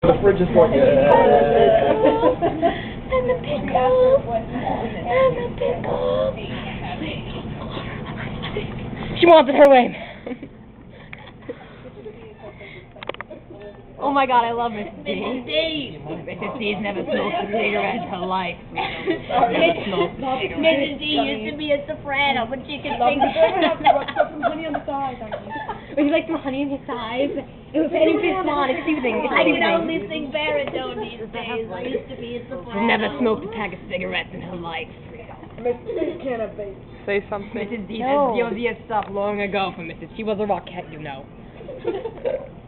The fridge is going. And the pickles. And the pickles. She wants it her way. Oh my God, I love Mrs. D. Mrs. D. Mrs. D's never smoked a cigarette in her life. Never smoked a cigarette. Mrs. D used to be a soprano, but she could sing. Some honey on the side. Would you like some honey on your thighs? It was anything small, it's soothing. I can only sing baritone these days. I used to be a soprano. She's never smoked a pack of cigarettes in her life. Say something. Mrs. D, your stopped long ago for Mrs. She was a rockette, you know.